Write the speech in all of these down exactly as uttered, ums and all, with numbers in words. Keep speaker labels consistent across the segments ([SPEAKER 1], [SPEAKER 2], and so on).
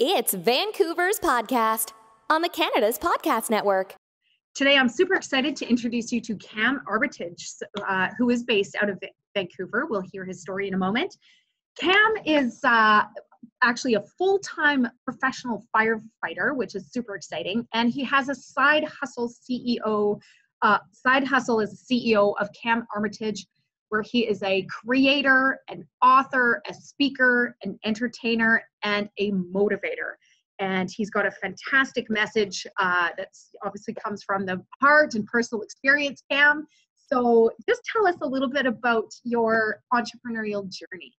[SPEAKER 1] It's Vancouver's podcast on the Canada's Podcast Network.
[SPEAKER 2] Today, I'm super excited to introduce you to Cam Armitage, uh, who is based out of Vancouver. We'll hear his story in a moment. Cam is uh, actually a full-time professional firefighter, which is super exciting. And he has a side hustle C E O, uh, side hustle as C E O of Cam Armitage, where he is a creator, an author, a speaker, an entertainer, and a motivator. And he's got a fantastic message uh, that obviously comes from the heart and personal experience, Cam. So just tell us a little bit about your entrepreneurial journey.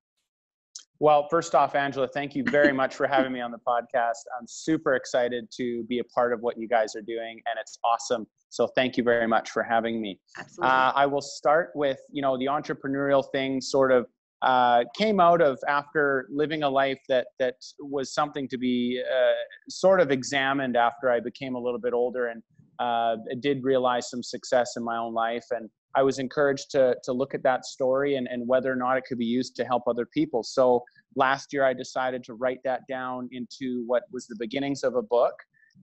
[SPEAKER 3] Well, first off, Angela, thank you very much for having me on the podcast. I'm super excited to be a part of what you guys are doing, and it's awesome. So thank you very much for having me.
[SPEAKER 2] Absolutely.
[SPEAKER 3] Uh, I will start with, you know, the entrepreneurial thing sort of uh, came out of after living a life that that was something to be uh, sort of examined after I became a little bit older and uh, did realize some success in my own life. And I was encouraged to to look at that story and, and whether or not it could be used to help other people. So last year I decided to write that down into what was the beginnings of a book.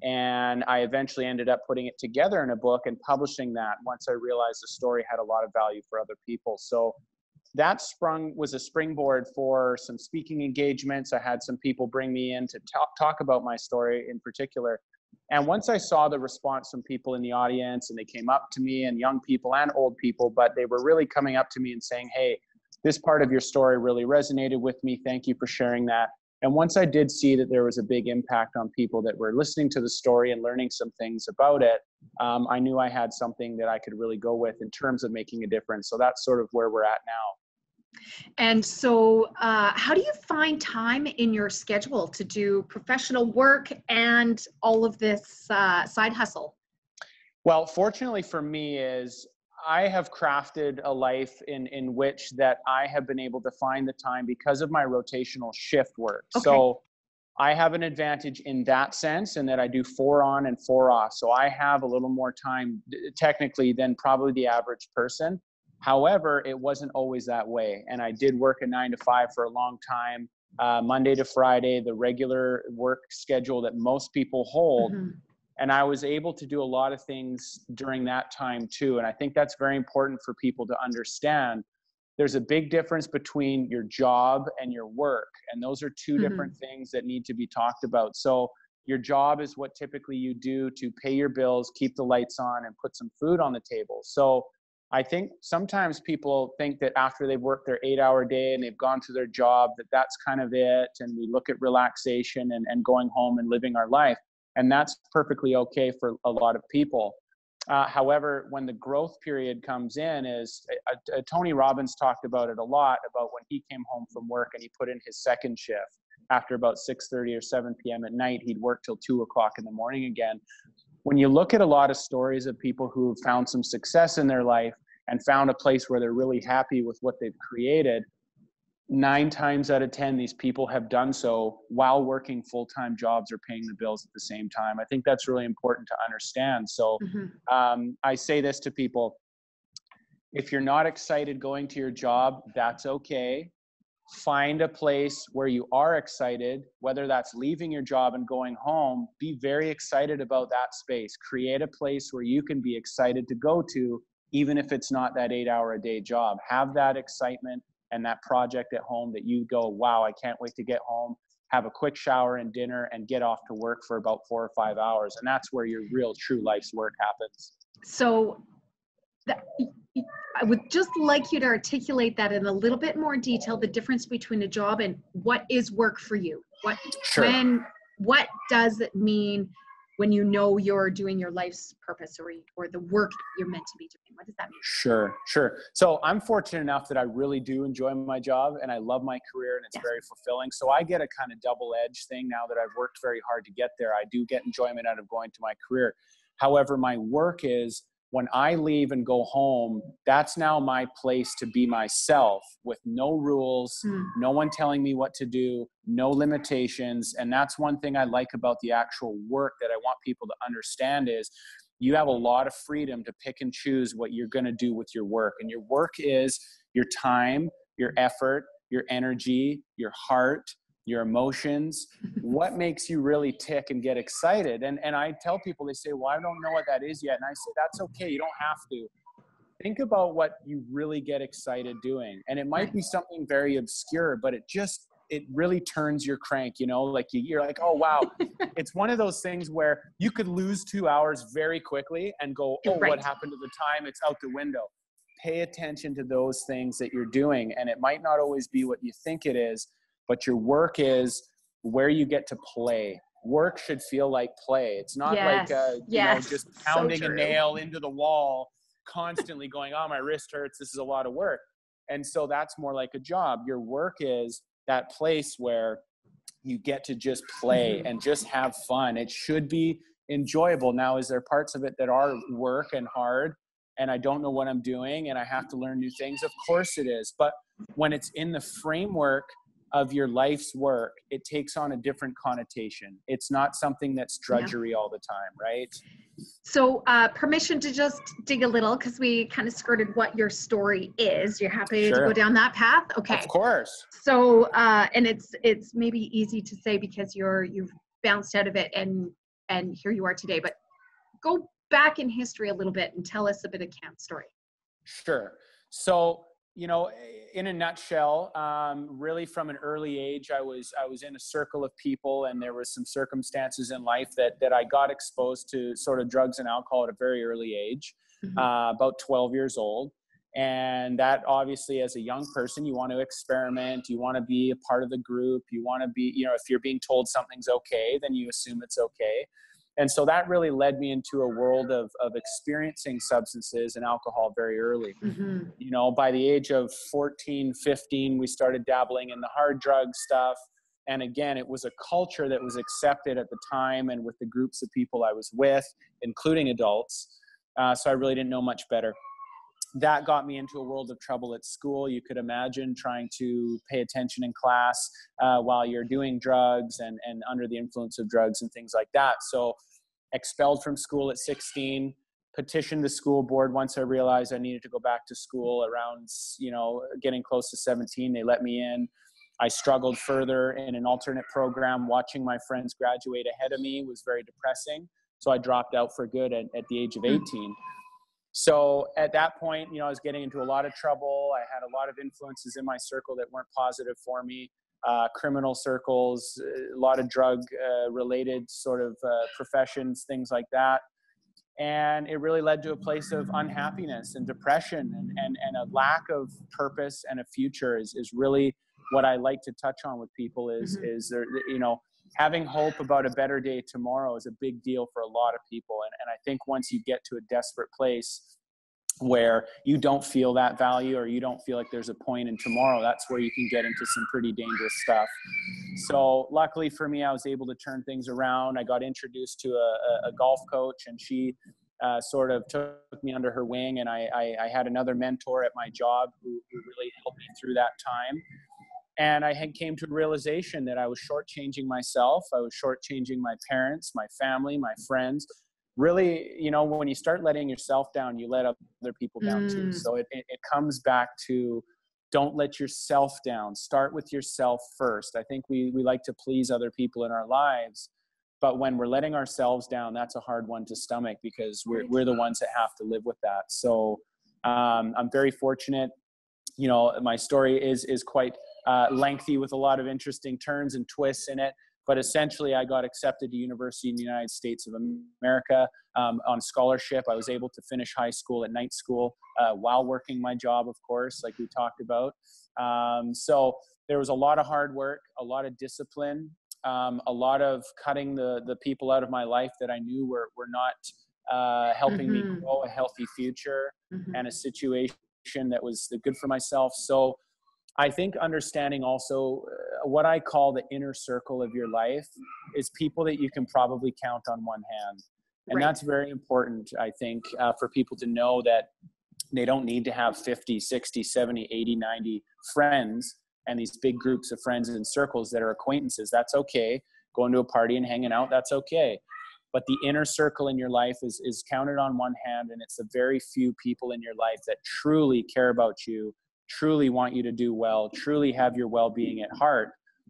[SPEAKER 3] And I eventually ended up putting it together in a book and publishing that once I realized the story had a lot of value for other people. So that sprung was a springboard for some speaking engagements. I had some people bring me in to talk, talk about my story in particular. And once I saw the response from people in the audience, and they came up to me, and young people and old people, but they were really coming up to me and saying, hey, this part of your story really resonated with me. Thank you for sharing that. And once I did see that there was a big impact on people that were listening to the story and learning some things about it, um, I knew I had something that I could really go with in terms of making a difference. So that's sort of where we're at now.
[SPEAKER 2] And so uh, how do you find time in your schedule to do professional work and all of this uh, side hustle?
[SPEAKER 3] Well, fortunately for me is I have crafted a life in, in which that I have been able to find the time because of my rotational shift work.
[SPEAKER 2] Okay.
[SPEAKER 3] So I have an advantage in that sense, in that I do four on and four off. So I have a little more time technically than probably the average person. However, it wasn't always that way. And I did work a nine to five for a long time, uh, Monday to Friday, the regular work schedule that most people hold. Mm-hmm. And I was able to do a lot of things during that time too. And I think that's very important for people to understand. There's a big difference between your job and your work. And those are two mm-hmm. different things that need to be talked about. So your job is what typically you do to pay your bills, keep the lights on, and put some food on the table. So I think sometimes people think that after they've worked their eight hour day and they've gone to their job, that that's kind of it. And we look at relaxation and, and going home and living our life. And that's perfectly okay for a lot of people. Uh, however, when the growth period comes in, is uh, uh, Tony Robbins talked about it a lot, about when he came home from work and he put in his second shift. After about six thirty or seven p.m. at night, he'd work till two o'clock in the morning again. When you look at a lot of stories of people who have found some success in their life and found a place where they're really happy with what they've created, nine times out of ten, these people have done so while working full-time jobs or paying the bills at the same time. I think that's really important to understand. So mm-hmm. um, I say this to people: if you're not excited going to your job, that's okay. Find a place where you are excited, whether that's leaving your job and going home. Be very excited about that space. Create a place where you can be excited to go to, even if it's not that eight hour a day job. Have that excitement and that project at home that you go, wow, I can't wait to get home, have a quick shower and dinner, and get off to work for about four or five hours. And that's where your real true life's work happens.
[SPEAKER 2] So that, I would just like you to articulate that in a little bit more detail, the difference between a job and what is work for you. What,
[SPEAKER 3] sure.
[SPEAKER 2] when, what does it mean when you know you're doing your life's purpose, or, or the work you're meant to be doing? What does that mean?
[SPEAKER 3] Sure, sure. So I'm fortunate enough that I really do enjoy my job and I love my career, and it's yes. very fulfilling. So I get a kind of double-edged thing now that I've worked very hard to get there. I do get enjoyment out of going to my career. However, my work is, when I leave and go home, that's now my place to be myself with no rules, mm. no one telling me what to do, no limitations. And that's one thing I like about the actual work that I want people to understand is you have a lot of freedom to pick and choose what you're going to do with your work. And your work is your time, your effort, your energy, your heart, your emotions, what makes you really tick and get excited. And, and I tell people, they say, well, I don't know what that is yet. And I say, that's okay. You don't have to. Think about what you really get excited doing. And it might be something very obscure, but it just, it really turns your crank, you know, like you, you're like, oh, wow. It's one of those things where you could lose two hours very quickly and go, oh,
[SPEAKER 2] Right.
[SPEAKER 3] what happened to the time? It's out the window. Pay attention to those things that you're doing. And it might not always be what you think it is, but your work is where you get to play. Work should feel like play. It's not
[SPEAKER 2] Yes.
[SPEAKER 3] like, uh, you
[SPEAKER 2] Yes.
[SPEAKER 3] know, just
[SPEAKER 2] So
[SPEAKER 3] pounding a
[SPEAKER 2] true.
[SPEAKER 3] nail into the wall, constantly going, oh, my wrist hurts. This is a lot of work. And so that's more like a job. Your work is that place where you get to just play
[SPEAKER 2] Mm-hmm.
[SPEAKER 3] and just have fun. It should be enjoyable. Now, is there parts of it that are work and hard and I don't know what I'm doing and I have to learn new things? Of course it is. But when it's in the framework of your life's work, it takes on a different connotation. It's not something that's drudgery yeah. all the time, right?
[SPEAKER 2] So uh, permission to just dig a little, because we kind of skirted what your story is. You're happy sure. to go down that path? Okay.
[SPEAKER 3] Of course.
[SPEAKER 2] So, uh, and it's it's maybe easy to say because you're you've bounced out of it and and here you are today. But go back in history a little bit and tell us a bit of Cam's story.
[SPEAKER 3] Sure. So, you know, in a nutshell, um, really from an early age, I was I was in a circle of people, and there was some circumstances in life that that I got exposed to sort of drugs and alcohol at a very early age, mm-hmm. uh, about twelve years old. And that obviously, as a young person, you want to experiment, you want to be a part of the group, you want to be, you know, if you're being told something's okay, then you assume it's okay. And so that really led me into a world of, of experiencing substances and alcohol very early. Mm-hmm. You know, by the age of fourteen, fifteen, we started dabbling in the hard drug stuff. And again, it was a culture that was accepted at the time and with the groups of people I was with, including adults. Uh, so I really didn't know much better. That got me into a world of trouble at school. You could imagine trying to pay attention in class uh, while you're doing drugs and, and under the influence of drugs and things like that. So expelled from school at sixteen, petitioned the school board once I realized I needed to go back to school around, you know, getting close to seventeen. They let me in. I struggled further in an alternate program. Watching my friends graduate ahead of me was very depressing. So I dropped out for good at, at the age of eighteen. So at that point, you know, I was getting into a lot of trouble. I had a lot of influences in my circle that weren't positive for me. Uh, criminal circles, a lot of drug uh, related sort of uh, professions, things like that. And it really led to a place of unhappiness and depression and, and, and a lack of purpose and a future is, is really what I like to touch on with people is, mm-hmm. is there, you know, having hope about a better day tomorrow is a big deal for a lot of people. And, and I think once you get to a desperate place where you don't feel that value or you don't feel like there's a point in tomorrow, that's where you can get into some pretty dangerous stuff. So luckily for me, I was able to turn things around. I got introduced to a, a golf coach, and she uh, sort of took me under her wing. And I, I, I had another mentor at my job who, who really helped me through that time. And I had came to a realization that I was shortchanging myself. I was shortchanging my parents, my family, my friends. Really, you know, when you start letting yourself down, you let other people down mm. too. So it, it, it comes back to don't let yourself down. Start with yourself first. I think we, we like to please other people in our lives. But when we're letting ourselves down, that's a hard one to stomach because we're, we're the ones that have to live with that. So um, I'm very fortunate. You know, my story is is quite uh, lengthy with a lot of interesting turns and twists in it. But essentially, I got accepted to university in the United States of America um, on scholarship. I was able to finish high school at night school uh, while working my job, of course, like we talked about. Um, so there was a lot of hard work, a lot of discipline, um, a lot of cutting the the people out of my life that I knew were were not uh, helping mm-hmm. me grow a healthy future mm-hmm. and a situation that was good for myself. So I think understanding also uh, what I call the inner circle of your life is people that you can probably count on one hand. And right. that's very important, I think, uh, for people to know that they don't need to have fifty, sixty, seventy, eighty, ninety friends and these big groups of friends and circles that are acquaintances. That's okay. Going to a party and hanging out, that's okay. But the inner circle in your life is, is counted on one hand, and it's the very few people in your life that truly care about you, truly want you to do well, truly have your well-being at heart.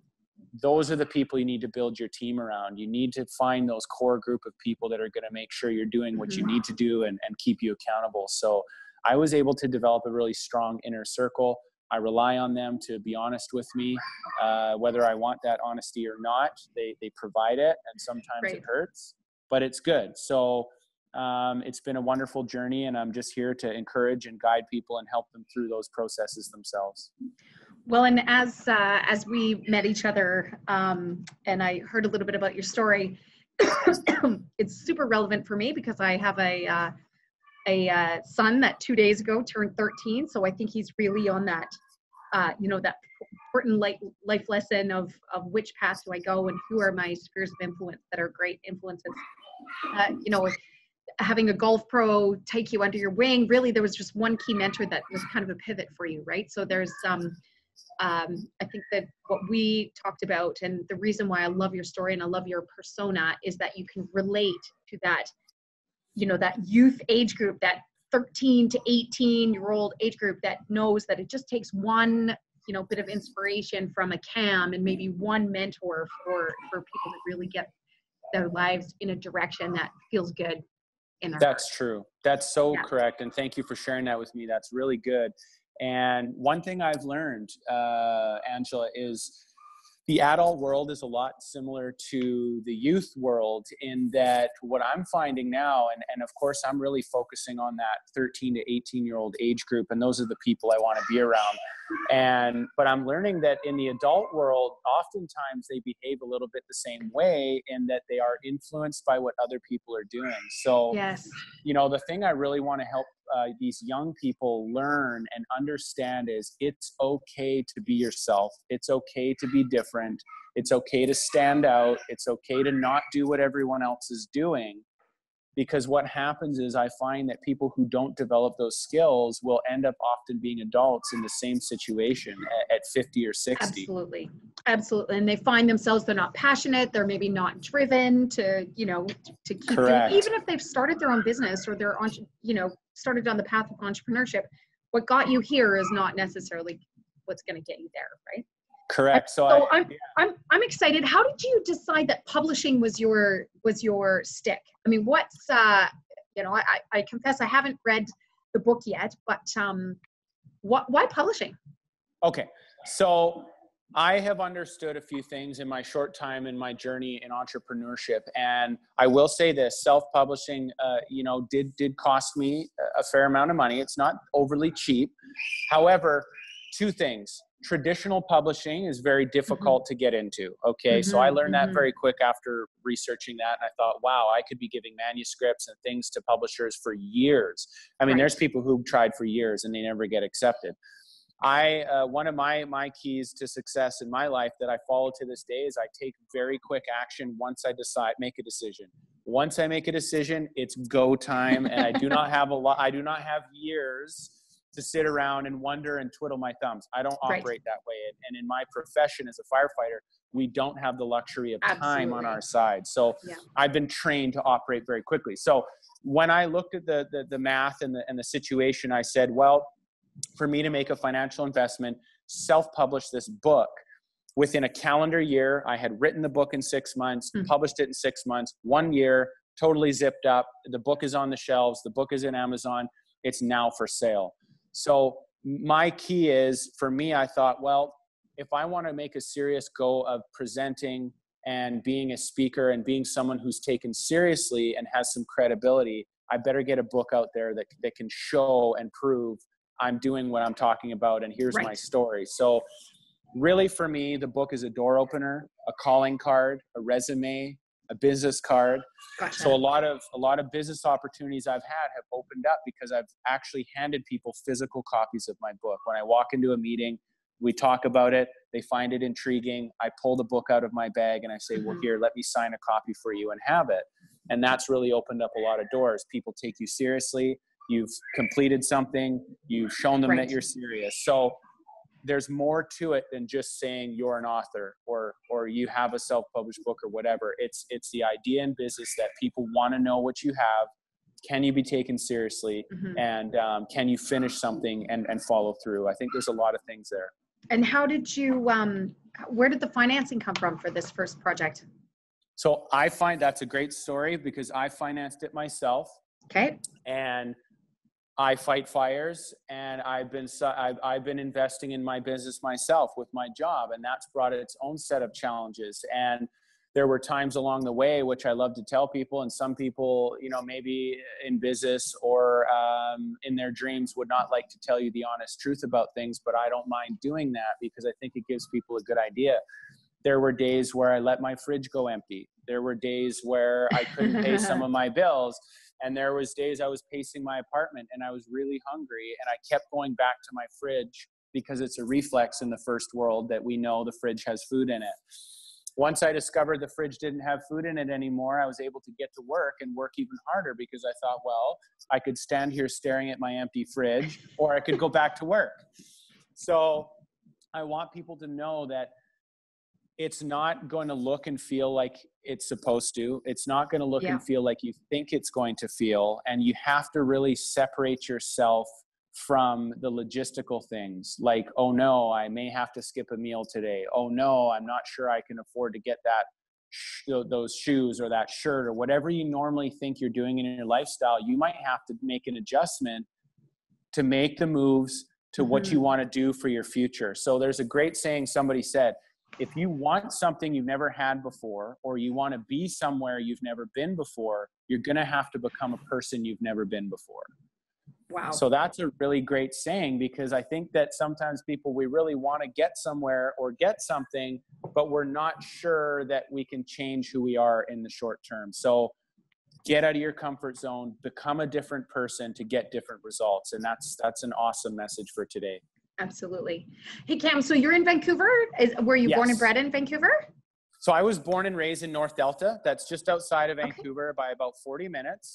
[SPEAKER 3] those are the people you need to build your team around. You need to find those core group of people that are going to make sure you're doing what you need to do and, and keep you accountable. So I was able to develop a really strong inner circle. I rely on them to be honest with me, uh, whether I want that honesty or not. They they provide it, and sometimes
[SPEAKER 2] Great.
[SPEAKER 3] it hurts, but it's good. So um, it's been a wonderful journey, and I'm just here to encourage and guide people and help them through those processes themselves.
[SPEAKER 2] Well, and as uh, as we met each other, um, and I heard a little bit about your story, it's super relevant for me because I have a uh, a uh, son that two days ago turned thirteen. So I think he's really on that, uh, you know, that important life, life lesson of, of which path do I go and who are my spheres of influence that are great influences. Uh, you know, having a golf pro take you under your wing, really there was just one key mentor that was kind of a pivot for you, right? So there's, um, um, I think that what we talked about, and the reason why I love your story and I love your persona, is that you can relate to that, you know, that youth age group, that thirteen to eighteen year old age group that knows that it just takes one, you know, bit of inspiration from a Cam and maybe one mentor for, for people to really get their lives in a direction that feels good in their
[SPEAKER 3] That's
[SPEAKER 2] heart.
[SPEAKER 3] true. That's so
[SPEAKER 2] Yeah.
[SPEAKER 3] correct. And thank you for sharing that with me. That's really good. And one thing I've learned, uh, Angela, is the adult world is a lot similar to the youth world in that what I'm finding now, and, and of course, I'm really focusing on that thirteen to eighteen year old age group. And those are the people I want to be around. And, but I'm learning that in the adult world, oftentimes they behave a little bit the same way in that they are influenced by what other people are doing. So,
[SPEAKER 2] Yes.
[SPEAKER 3] you know, the thing I really want to help uh, these young people learn and understand is it's okay to be yourself. It's okay to be different. It's okay to stand out. It's okay to not do what everyone else is doing. Because what happens is I find that people who don't develop those skills will end up often being adults in the same situation at, at fifty or sixty.
[SPEAKER 2] Absolutely. Absolutely. And they find themselves, they're not passionate. They're maybe not driven to, you know, to keep
[SPEAKER 3] Correct.
[SPEAKER 2] doing, even if they've started their own business or they're, you know, started on the path of entrepreneurship, what got you here is not necessarily what's going to get you there. Right.
[SPEAKER 3] Correct. So,
[SPEAKER 2] so
[SPEAKER 3] I,
[SPEAKER 2] I'm, yeah. I'm, I'm excited. How did you decide that publishing was your, was your stick? I mean, what's, uh, you know, I, I confess I haven't read the book yet, but um, what, why publishing?
[SPEAKER 3] Okay. So I have understood a few things in my short time in my journey in entrepreneurship. And I will say this, self-publishing, uh, you know, did, did cost me a fair amount of money. It's not overly cheap. However, two things. Traditional publishing is very difficult mm-hmm. to get into. Okay. Mm-hmm, so I learned mm-hmm. that very quick after researching that. And I thought, wow, I could be giving manuscripts and things to publishers for years. I mean, right. There's people who've tried for years and they never get accepted. I, uh, one of my, my keys to success in my life that I follow to this day is I take very quick action once I decide, make a decision. Once I make a decision, it's go time. And I do not have a lot, I do not have years to sit around and wonder and twiddle my thumbs. I don't operate right. that way. And in my profession as a firefighter, we don't have the luxury of Absolutely. Time on our side. So yeah. I've been trained to operate very quickly. So when I looked at the, the, the math and the, and the situation, I said, well, for me to make a financial investment, self-publish this book. Within a calendar year, I had written the book in six months, mm-hmm. published it in six months, one year, totally zipped up. The book is on the shelves. The book is in Amazon. It's now for sale. So my key is, for me, I thought, well, if I want to make a serious go of presenting and being a speaker and being someone who's taken seriously and has some credibility, I better get a book out there that, that can show and prove I'm doing what I'm talking about and here's right. my story. So really for me, the book is a door opener, a calling card, a resume, a business card. Gotcha. So a lot of a lot of business opportunities I've had have opened up because I've actually handed people physical copies of my book. When I walk into a meeting, we talk about it, they find it intriguing. I pull the book out of my bag and I say, mm-hmm. well, here, let me sign a copy for you and have it. And that's really opened up a lot of doors. People take you seriously. You've completed something. You've shown them right. that you're serious. So there's more to it than just saying you're an author or or you have a self-published book or whatever. It's it's the idea in business that people want to know what you have. Can you be taken seriously? Mm-hmm. And um, can you finish something and, and follow through? I think there's a lot of things there.
[SPEAKER 2] And how did you, um, where did the financing come from for this first project?
[SPEAKER 3] So I find that's a great story because I financed it myself.
[SPEAKER 2] Okay.
[SPEAKER 3] And I fight fires, and I've been I've, I've been investing in my business myself with my job, and that's brought its own set of challenges. And there were times along the way, which I love to tell people, and some people, you know, maybe in business or um, in their dreams would not like to tell you the honest truth about things, but I don't mind doing that because I think it gives people a good idea. There were days where I let my fridge go empty. There were days where I couldn't pay some of my bills. And there was days I was pacing my apartment and I was really hungry, and I kept going back to my fridge because it's a reflex in the first world that we know the fridge has food in it. Once I discovered the fridge didn't have food in it anymore, I was able to get to work and work even harder because I thought, well, I could stand here staring at my empty fridge, or I could go back to work. So I want people to know that it's not going to look and feel like it's supposed to. It's not going to look yeah. and feel like you think it's going to feel. And you have to really separate yourself from the logistical things like, oh no, I may have to skip a meal today. Oh no, I'm not sure I can afford to get that sh- those shoes or that shirt or whatever you normally think you're doing in your lifestyle. You might have to make an adjustment to make the moves to mm-hmm. what you want to do for your future. So there's a great saying somebody said, if you want something you've never had before, or you want to be somewhere you've never been before, you're going to have to become a person you've never been before.
[SPEAKER 2] Wow.
[SPEAKER 3] So that's a really great saying, because I think that sometimes people, we really want to get somewhere or get something, but we're not sure that we can change who we are in the short term. So get out of your comfort zone, become a different person to get different results. And that's, that's an awesome message for today.
[SPEAKER 2] Absolutely. Hey, Cam, so you're in Vancouver. Is, were you yes. born and bred in Vancouver?
[SPEAKER 3] So I was born and raised in North Delta. That's just outside of Vancouver okay. by about forty minutes.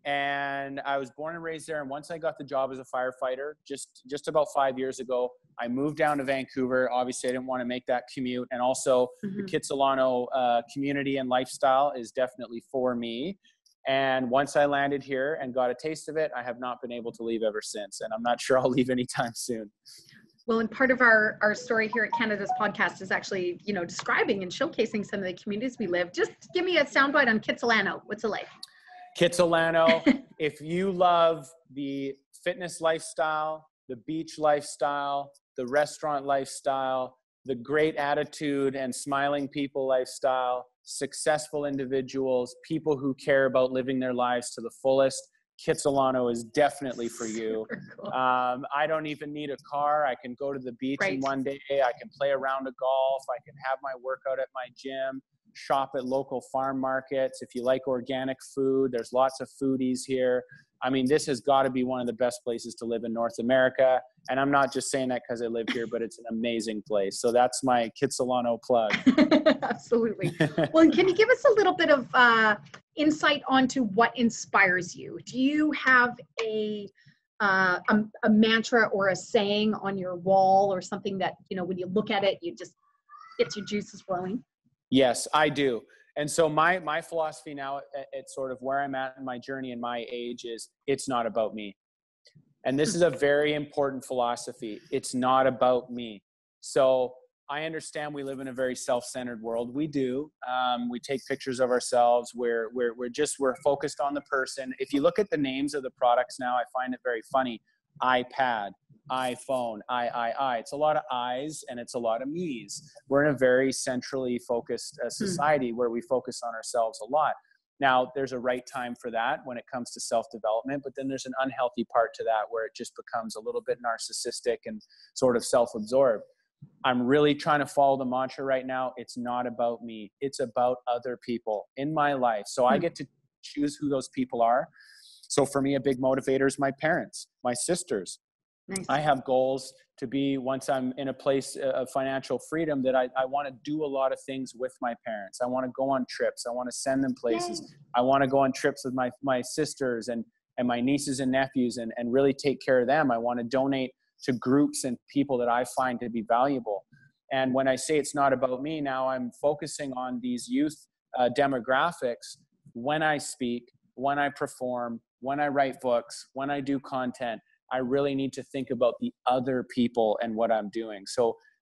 [SPEAKER 3] And I was born and raised there. And once I got the job as a firefighter, just, just about five years ago, I moved down to Vancouver. Obviously, I didn't want to make that commute. And also mm-hmm. the Kitsilano uh, community and lifestyle is definitely for me. And once I landed here and got a taste of it, I have not been able to leave ever since. And I'm not sure I'll leave anytime soon.
[SPEAKER 2] Well, and part of our, our story here at Canada's podcast is actually, you know, describing and showcasing some of the communities we live. Just give me a soundbite on Kitsilano. What's it like?
[SPEAKER 3] Kitsilano, if you love the fitness lifestyle, the beach lifestyle, the restaurant lifestyle, the great attitude and smiling people lifestyle, successful individuals, people who care about living their lives to the fullest, Kitsilano is definitely for you. Cool. Um, I don't even need a car. I can go to the beach right. in one day. I can play a round of golf. I can have my workout at my gym, shop at local farm markets. If you like organic food, there's lots of foodies here. I mean, this has got to be one of the best places to live in North America. And I'm not just saying that because I live here, but it's an amazing place. So that's my Kitsilano plug.
[SPEAKER 2] Absolutely. Well, can you give us a little bit of uh, insight onto what inspires you? Do you have a, uh, a a mantra or a saying on your wall, or something that, you know, when you look at it, you just gets your juices flowing?
[SPEAKER 3] Yes, I do. And so my my philosophy now at, at sort of where I'm at in my journey and my age is, it's not about me. And this is a very important philosophy. It's not about me. So I understand we live in a very self-centered world. We do. Um, we take pictures of ourselves. We're, we're, we're just, we're focused on the person. If you look at the names of the products now, I find it very funny. iPad, iPhone, I, I, I. It's a lot of I's and it's a lot of me's. We're in a very centrally focused uh, society mm. where we focus on ourselves a lot. Now, there's a right time for that when it comes to self-development, but then there's an unhealthy part to that where it just becomes a little bit narcissistic and sort of self-absorbed. I'm really trying to follow the mantra right now. It's not about me. It's about other people in my life. So I get to choose who those people are. So for me, a big motivator is my parents, my sisters. Nice. I have goals to be, once I'm in a place of financial freedom, that I, I want to do a lot of things with my parents. I want to go on trips. I want to send them places. Yay. I want to go on trips with my, my sisters and, and my nieces and nephews and, and really take care of them. I want to donate to groups and people that I find to be valuable. And when I say it's not about me, now I'm focusing on these youth uh, demographics when I speak, when I perform, when I write books, when I do content. I really need to think about the other people and what I'm doing. So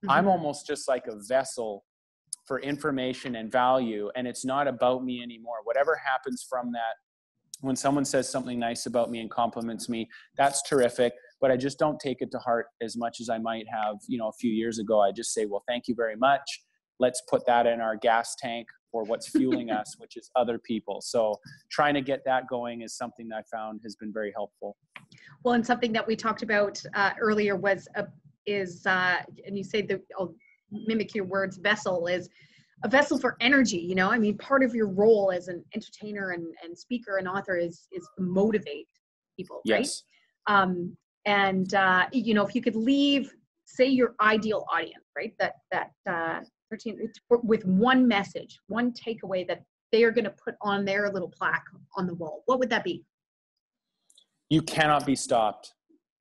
[SPEAKER 3] Mm-hmm. I'm almost just like a vessel for information and value. And it's not about me anymore. Whatever happens from that, when someone says something nice about me and compliments me, that's terrific. But I just don't take it to heart as much as I might have, you know, a few years ago. I just say, well, thank you very much. Let's put that in our gas tank for what's fueling us, which is other people. So trying to get that going is something that I found has been very helpful.
[SPEAKER 2] Well, and something that we talked about uh, earlier was, uh, is, uh, and you say that I'll mimic your words, vessel, is a vessel for energy. You know, I mean, part of your role as an entertainer and, and speaker and author is, is to motivate people, right?
[SPEAKER 3] Yes.
[SPEAKER 2] Um, and, uh, you know, if you could leave, say, your ideal audience, right, that, that, uh, thirteen, with one message, one takeaway that they are going to put on their little plaque on the wall, what would that be?
[SPEAKER 3] You cannot be stopped.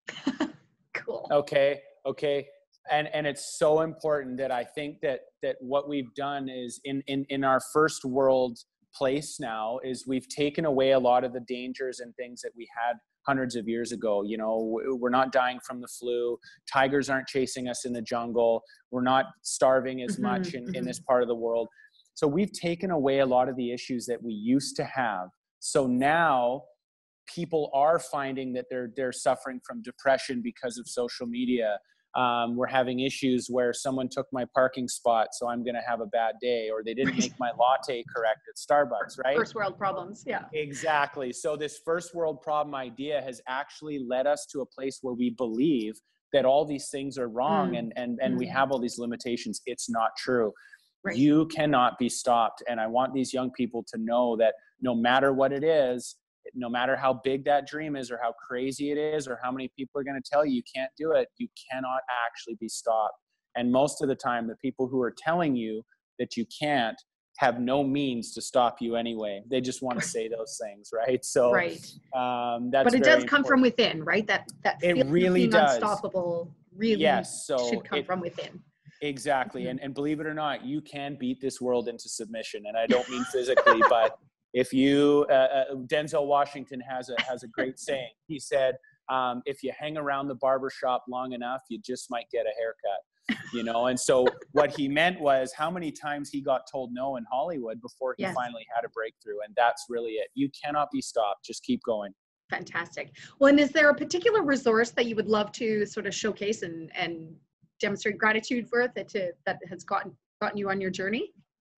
[SPEAKER 2] Cool.
[SPEAKER 3] Okay. Okay. And, and it's so important that I think that, that what we've done is in, in, in our first world place now is we've taken away a lot of the dangers and things that we had hundreds of years ago. You know, we're not dying from the flu. Tigers aren't chasing us in the jungle. We're not starving as
[SPEAKER 2] Mm-hmm,
[SPEAKER 3] much in,
[SPEAKER 2] mm-hmm.
[SPEAKER 3] in this part of the world. So we've taken away a lot of the issues that we used to have. So now people are finding that they're, they're suffering from depression because of social media. Um, we're having issues where someone took my parking spot, so I'm going to have a bad day, or they didn't make my latte correct at Starbucks, right?
[SPEAKER 2] First world problems, yeah.
[SPEAKER 3] Exactly. So this first world problem idea has actually led us to a place where we believe that all these things are wrong mm. and, and, and mm. we have all these limitations. It's not true. Right. You cannot be stopped. And I want these young people to know that no matter what it is, no matter how big that dream is or how crazy it is or how many people are going to tell you you can't do it, you cannot actually be stopped. And most of the time, the people who are telling you that you can't have no means to stop you anyway. They just want to say those things, right? So,
[SPEAKER 2] right.
[SPEAKER 3] Um, that's
[SPEAKER 2] but it
[SPEAKER 3] very
[SPEAKER 2] does come
[SPEAKER 3] important.
[SPEAKER 2] from within, right? That that
[SPEAKER 3] it
[SPEAKER 2] feeling
[SPEAKER 3] really
[SPEAKER 2] of being
[SPEAKER 3] does.
[SPEAKER 2] Unstoppable really
[SPEAKER 3] yes, so
[SPEAKER 2] should come
[SPEAKER 3] it,
[SPEAKER 2] from within.
[SPEAKER 3] Exactly.
[SPEAKER 2] Mm-hmm.
[SPEAKER 3] And and believe it or not, you can beat this world into submission. And I don't mean physically, but if you, uh, uh, Denzel Washington has a, has a great saying. He said, um, if you hang around the barbershop long enough, you just might get a haircut, you know? And so what he meant was how many times he got told no in Hollywood before he yes. finally had a breakthrough. And that's really it. You cannot be stopped. Just keep going.
[SPEAKER 2] Fantastic. Well, and is there a particular resource that you would love to sort of showcase and, and demonstrate gratitude for that, to, that has gotten, gotten you on your journey?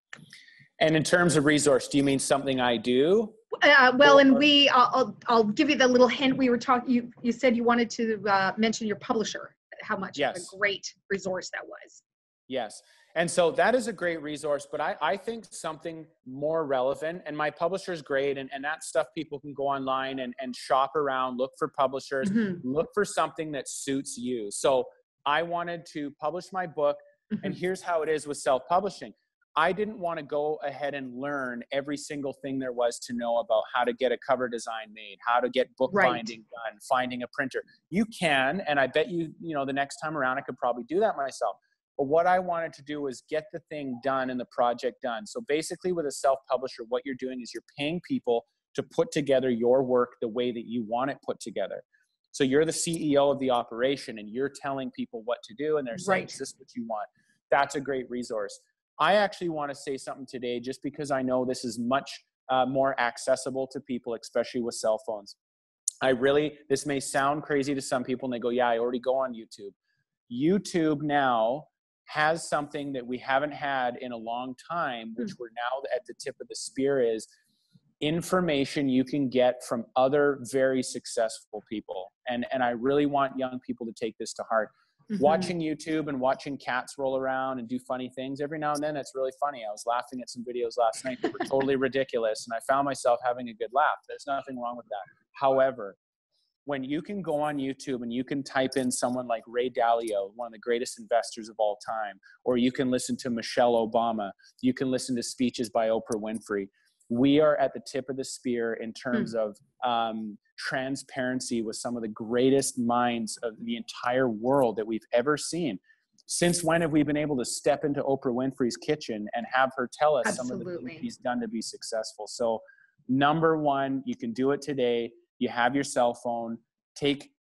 [SPEAKER 3] And in terms of resource, do you mean something I do?
[SPEAKER 2] Uh, well, or, and we, I'll, I'll give you the little hint. We were talking, you, you said you wanted to uh, mention your publisher, how much yes. of a great resource that was.
[SPEAKER 3] Yes. And so that is a great resource, but I, I think something more relevant, and my publisher is great. And, and that stuff, people can go online and, and shop around, look for publishers, mm-hmm. look for something that suits you. So I wanted to publish my book, mm-hmm. and here's how it is with self-publishing. I didn't want to go ahead and learn every single thing there was to know about how to get a cover design made, how to get bookbinding right. done, finding a printer. You can, and I bet you, you know, the next time around, I could probably do that myself. But what I wanted to do was get the thing done and the project done. So basically with a self-publisher, what you're doing is you're paying people to put together your work the way that you want it put together. So you're the C E O of the operation and you're telling people what to do and they're saying, right. is this what you want? That's a great resource. I actually want to say something today just because I know this is much uh, more accessible to people, especially with cell phones. I really, this may sound crazy to some people and they go, yeah, I already go on YouTube. YouTube now has something that we haven't had in a long time, which we're now at the tip of the spear, is information you can get from other very successful people. And, and I really want young people to take this to heart. Mm-hmm. Watching YouTube and watching cats roll around and do funny things, every now and then it's really funny. I was laughing at some videos last night that were totally ridiculous, and I found myself having a good laugh. There's nothing wrong with that. However, when you can go on YouTube and you can type in someone like Ray Dalio, one of the greatest investors of all time, or you can listen to Michelle Obama, you can listen to speeches by Oprah Winfrey. We are at the tip of the spear in terms hmm. of um, transparency with some of the greatest minds of the entire world that we've ever seen. Since when have we been able to step into Oprah Winfrey's kitchen and have her tell us
[SPEAKER 2] Absolutely.
[SPEAKER 3] some of the things she's done to be successful? So number one, you can do it today. You have your cell phone. Take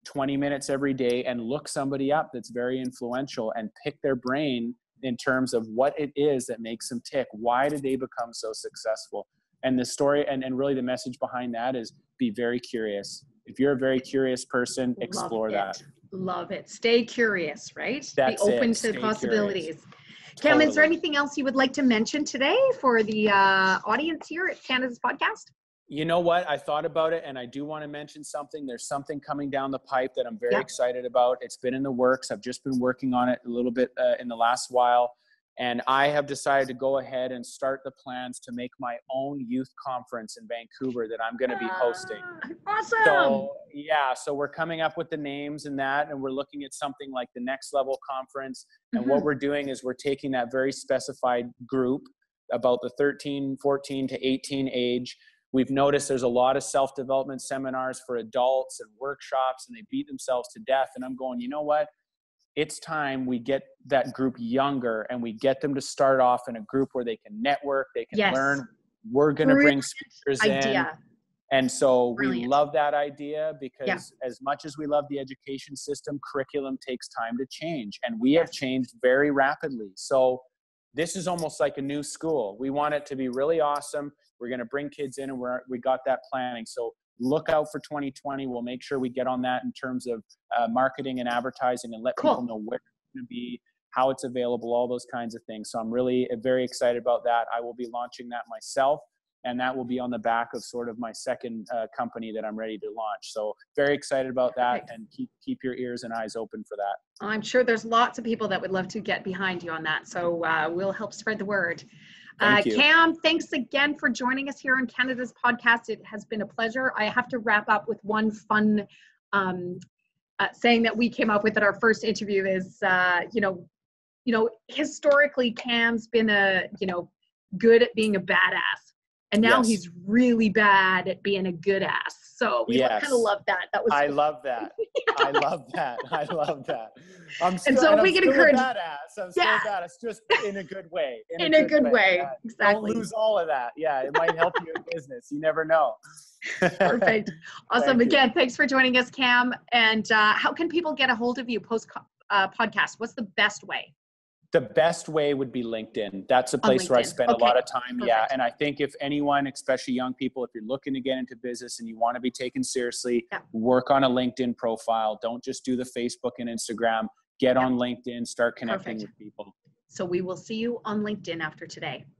[SPEAKER 3] twenty minutes every day and look somebody up that's very influential and pick their brain in terms of what it is that makes them tick. Why did they become so successful? And the story and, and really the message behind that is be very curious. If you're a very curious person, explore that.
[SPEAKER 2] Love it. Stay curious, right?
[SPEAKER 3] That's
[SPEAKER 2] be open
[SPEAKER 3] it.
[SPEAKER 2] to
[SPEAKER 3] Stay
[SPEAKER 2] possibilities.
[SPEAKER 3] curious.
[SPEAKER 2] Cam,
[SPEAKER 3] Totally.
[SPEAKER 2] is there anything else you would like to mention today for the uh, audience here at Canada's Podcast?
[SPEAKER 3] You know what? I thought about it and I do want to mention something. There's something coming down the pipe that I'm very
[SPEAKER 2] Yep.
[SPEAKER 3] excited about. It's been in the works. I've just been working on it a little bit uh, in the last while. And I have decided to go ahead and start the plans to make my own youth conference in Vancouver that I'm going to be hosting.
[SPEAKER 2] Ah, awesome.
[SPEAKER 3] So yeah, so we're coming up with the names and that, and we're looking at something like the Next Level Conference. And
[SPEAKER 2] Mm-hmm.
[SPEAKER 3] what we're doing is we're taking that very specified group, about the thirteen, fourteen to eighteen age. We've noticed there's a lot of self-development seminars for adults and workshops, and they beat themselves to death. And I'm going, you know what? It's time we get that group younger and we get them to start off in a group where they can network, they can
[SPEAKER 2] Yes.
[SPEAKER 3] learn. We're going to bring speakers in.
[SPEAKER 2] Idea.
[SPEAKER 3] And so
[SPEAKER 2] Brilliant.
[SPEAKER 3] we love that idea because
[SPEAKER 2] Yeah.
[SPEAKER 3] as much as we love the education system, curriculum takes time to change. And we have changed very rapidly. So this is almost like a new school. We want it to be really awesome. We're going to bring kids in and we're, we got that planning. So look out for twenty twenty. We'll make sure we get on that in terms of uh, marketing and advertising and let
[SPEAKER 2] Cool.
[SPEAKER 3] people know where it's going to be, how it's available, all those kinds of things. So I'm really uh, very excited about that. I will be launching that myself, and that will be on the back of sort of my second uh, company that I'm ready to launch. So very excited about that.
[SPEAKER 2] Perfect.
[SPEAKER 3] And keep, keep your ears and eyes open for that.
[SPEAKER 2] I'm sure there's lots of people that would love to get behind you on that. So uh, we'll help spread the word. Uh,
[SPEAKER 3] Thank you.
[SPEAKER 2] Cam, thanks again for joining us here on Canada's Podcast. It has been a pleasure. I have to wrap up with one fun um, uh, saying that we came up with at our first interview is, uh, you know, you know, historically Cam's been a, you know, good at being a badass. And now
[SPEAKER 3] Yes.
[SPEAKER 2] he's really bad at being a good ass. So we
[SPEAKER 3] Yes.
[SPEAKER 2] kind of love that. That was
[SPEAKER 3] I love that. I love that. I love that. I'm still,
[SPEAKER 2] And so
[SPEAKER 3] and
[SPEAKER 2] we
[SPEAKER 3] I'm
[SPEAKER 2] can
[SPEAKER 3] still
[SPEAKER 2] encourage-
[SPEAKER 3] a badass. I'm still
[SPEAKER 2] Yeah.
[SPEAKER 3] a badass, just in a good way.
[SPEAKER 2] in a good way.
[SPEAKER 3] Yeah.
[SPEAKER 2] Exactly.
[SPEAKER 3] Don't lose all of that. Yeah, it might help you in business. You never know.
[SPEAKER 2] Perfect. Awesome.
[SPEAKER 3] Thank you.
[SPEAKER 2] Again, thanks for joining us, Cam. And uh, how can people get a hold of you post uh, podcast? What's the best way?
[SPEAKER 3] The best way would be LinkedIn. That's a place where I
[SPEAKER 2] LinkedIn.
[SPEAKER 3] spend
[SPEAKER 2] Okay.
[SPEAKER 3] a lot of time. Yeah.
[SPEAKER 2] Perfect.
[SPEAKER 3] And I think if anyone, especially young people, if you're looking to get into business and you want to be taken seriously,
[SPEAKER 2] Yeah.
[SPEAKER 3] work on a LinkedIn profile. Don't just do the Facebook and Instagram. Get
[SPEAKER 2] Yeah.
[SPEAKER 3] on LinkedIn, start connecting
[SPEAKER 2] Perfect.
[SPEAKER 3] with people.
[SPEAKER 2] So we will see you on LinkedIn after today.